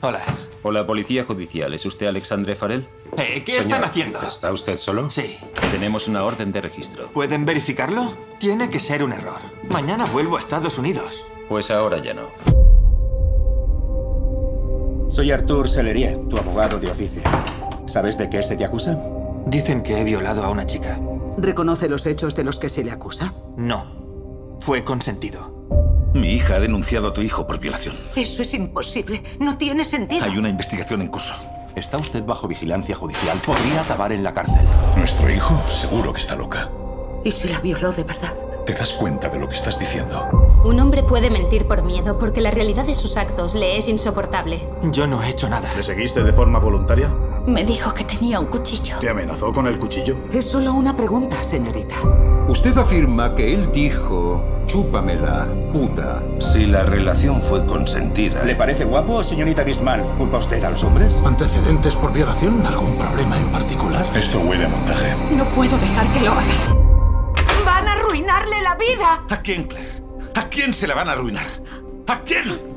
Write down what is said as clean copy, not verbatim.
Hola. Hola, Policía Judicial. ¿Es usted Alexandre Farrell? ¿Qué están haciendo? ¿Está usted solo? Sí. Tenemos una orden de registro. ¿Pueden verificarlo? Tiene que ser un error. Mañana vuelvo a Estados Unidos. Pues ahora ya no. Soy Artur Sellerier, tu abogado de oficio. ¿Sabes de qué se te acusa? Dicen que he violado a una chica. ¿Reconoce los hechos de los que se le acusa? No. Fue consentido. Mi hija ha denunciado a tu hijo por violación. Eso es imposible. No tiene sentido. Hay una investigación en curso. Está usted bajo vigilancia judicial. Podría acabar en la cárcel. Nuestro hijo seguro que está loca. ¿Y si la violó de verdad? ¿Te das cuenta de lo que estás diciendo? Un hombre puede mentir por miedo porque la realidad de sus actos le es insoportable. Yo no he hecho nada. ¿Le seguiste de forma voluntaria? Me dijo que tenía un cuchillo. ¿Te amenazó con el cuchillo? Es solo una pregunta, señorita. Usted afirma que él dijo, chúpamela, puta. Si la relación fue consentida... ¿Le parece guapo, señorita Bismarck? ¿Culpa usted a los hombres? ¿Antecedentes por violación? ¿Algún problema en particular? Esto huele a montaje. No puedo dejar que lo hagas. ¡Van a arruinarle la vida! ¿A quién, Claire? ¿A quién se la van a arruinar? ¿A quién?